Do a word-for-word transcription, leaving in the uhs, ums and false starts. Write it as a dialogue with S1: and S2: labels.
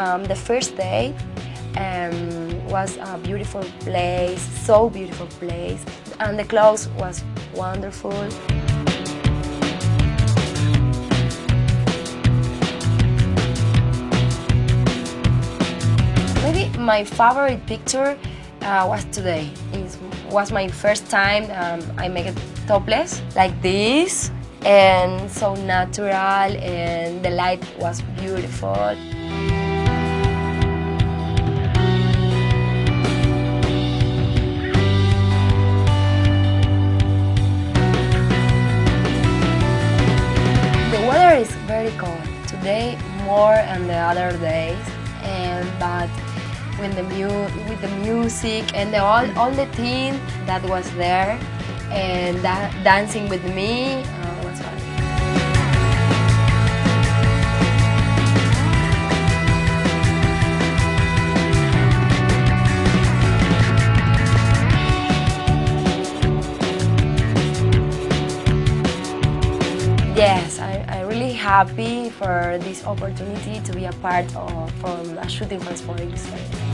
S1: um, the first day um, was a beautiful place, so beautiful place, and the clothes was wonderful. Maybe my favorite picture uh, was today. It was my first time um, I make it topless like this, and so natural, and the light was beautiful. The weather is very cold today, more than the other days, and but with the mu- with the music and the, all all the team that was there and that dancing with me uh, was fun. Yes, I, I'm really happy for this opportunity to be a part of from a shooting for Sporting Spain.